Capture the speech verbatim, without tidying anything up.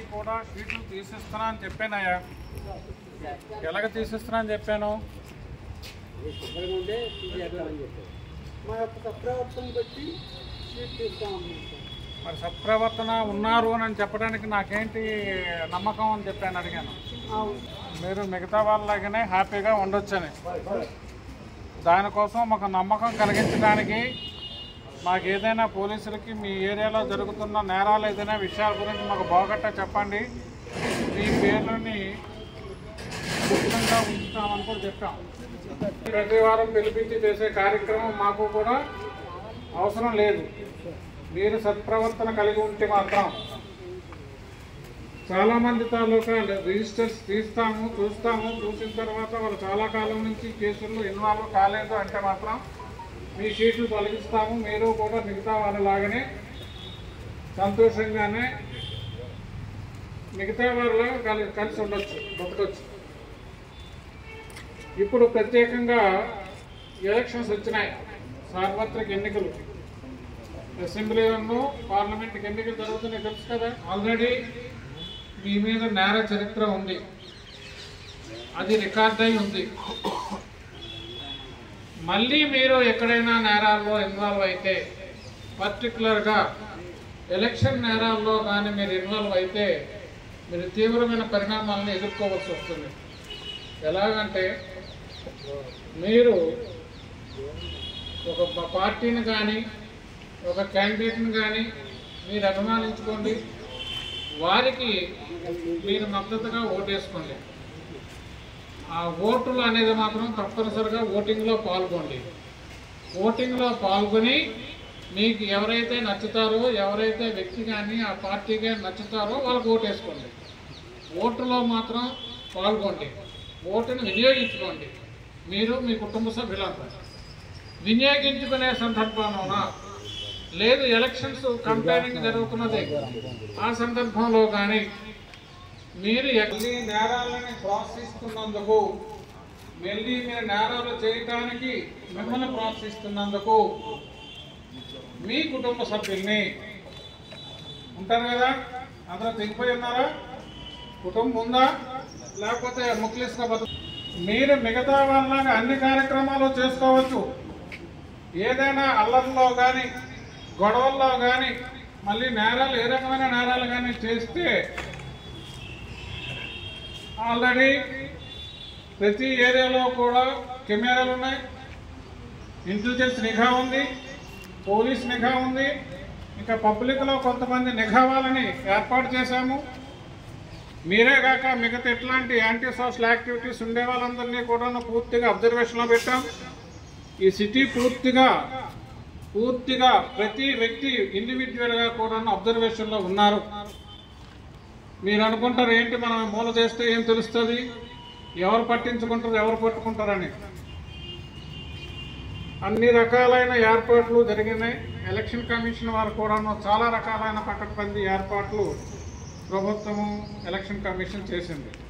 కూడా షీట్లు తీసిస్తున్నా అని చెప్పానయ్యా. ఎలాగ తీసిస్తున్నా అని చెప్పాను? మరి సత్ప్రవర్తన ఉన్నారు అని చెప్పడానికి నాకేంటి నమ్మకం అని చెప్పాను, అడిగాను. మీరు మిగతా వాళ్ళలాగానే హ్యాపీగా ఉండొచ్చని, దానికోసం మాకు నమ్మకం కలిగించడానికి మాకు ఏదైనా పోలీసులకి మీ ఏరియాలో జరుగుతున్న నేరాలు ఏదైనా విషయాల గురించి మాకు బాగట్టా చెప్పండి, మీ పేర్లని గుప్తంగా ఉంచుతామని కూడా చెప్పాం. ప్రతి వారం పిలిపించి చేసే కార్యక్రమం మాకు కూడా అవసరం లేదు. మీరు సత్ప్రవర్తన కలిగి ఉంటే మాత్రం చాలామంది తాలూకా రిజిస్టర్స్ తీస్తాము, చూస్తాము, చూసిన తర్వాత వాళ్ళు చాలా కాలం నుంచి కేసుల్లో ఇన్వాల్వ్ కాలేదు అంటే మాత్రం మీ షీట్లు తొలగిస్తాము. మీరు కూడా మిగతా వాళ్ళలాగానే సంతోషంగానే మిగతా వాళ్ళ కలి కలిసి ఉండొచ్చు, బతకొచ్చు. ఇప్పుడు ప్రత్యేకంగా ఎలక్షన్స్ వచ్చినాయి, సార్వత్రిక ఎన్నికలు, అసెంబ్లీలను పార్లమెంట్కి ఎన్నికలు జరుగుతున్నాయి, తెలుసు కదా. ఆల్రెడీ మీ మీద నేర చరిత్ర ఉంది, అది రికార్డ్ అయి ఉంది. మళ్ళీ మీరు ఎక్కడైనా నేరాల్లో ఇన్వాల్వ్ అయితే, పర్టికులర్గా ఎలక్షన్ నేరాల్లో కానీ మీరు ఇన్వాల్వ్ అయితే మీరు తీవ్రమైన పరిణామాలను ఎదుర్కోవాల్సి వస్తుంది. ఎలాగంటే మీరు ఒక పార్టీని కానీ ఒక క్యాండిడేట్ని కానీ మీరు అభిమానించుకోండి, వారికి మీరు మద్దతుగా ఓటేసుకోండి. ఆ ఓటులు అనేది మాత్రం తప్పనిసరిగా ఓటింగ్లో పాల్గొండి. ఓటింగ్లో పాల్గొని మీకు ఎవరైతే నచ్చుతారో, ఎవరైతే వ్యక్తి కానీ ఆ పార్టీ కానీ నచ్చుతారో వాళ్ళకు ఓటేసుకోండి. ఓటులో మాత్రం పాల్గొండి, ఓటుని వినియోగించుకోండి. మీరు మీ కుటుంబ సభ్యులంతా వినియోగించుకునే సందర్భంలోన లేదు, ఎలక్షన్స్ కంపేరింగ్ జరుగుతున్నది ఆ సందర్భంలో కానీ మీరు ఎన్ని నేరాలని ప్రోత్సహిస్తున్నందుకు, మళ్ళీ మీరు నేరాలు చేయటానికి మిమ్మల్ని ప్రోత్సహిస్తున్నందుకు మీ కుటుంబ సభ్యుల్ని ఉంటారు కదా, అందరూ తెగిపోయి ఉన్నారా? కుటుంబం ఉందా? లేకపోతే ముఖ్యస్గా బతు మీరు మిగతా వాళ్ళని అన్ని కార్యక్రమాలు చేసుకోవచ్చు. ఏదైనా అల్లర్లో కానీ గొడవల్లో కానీ మళ్ళీ నేరాలు ఏ రకమైన నేరాలు కానీ చేస్తే ఆల్రెడీ ప్రతి ఏరియాలో కూడా కెమెరాలు ఉన్నాయి, ఇంటెలిజెన్స్ నిఘా ఉంది, పోలీస్ నిఘా ఉంది, ఇంకా పబ్లిక్లో కొంతమంది నిఘా వాళ్ళని ఏర్పాటు చేశాము. మీరే కాక మిగతా ఎట్లాంటి యాంటీ సోషల్ యాక్టివిటీస్ ఉండే వాళ్ళందరినీ కూడా పూర్తిగా అబ్జర్వేషన్లో పెట్టాం. ఈ సిటీ పూర్తిగా పూర్తిగా ప్రతి వ్యక్తి ఇండివిజువల్గా కూడా అబ్జర్వేషన్లో ఉన్నారు. మీరు అనుకుంటారు ఏంటి మనం మూల చేస్తే ఏం తెలుస్తుంది, ఎవరు పట్టించుకుంటారు, ఎవరు పట్టుకుంటారని. అన్ని రకాలైన ఏర్పాట్లు జరిగినాయి. ఎలక్షన్ కమిషన్ వారు కూడా చాలా రకాలైన పకడ్బందీ ఏర్పాట్లు ప్రభుత్వము ఎలక్షన్ కమిషన్ చేసింది.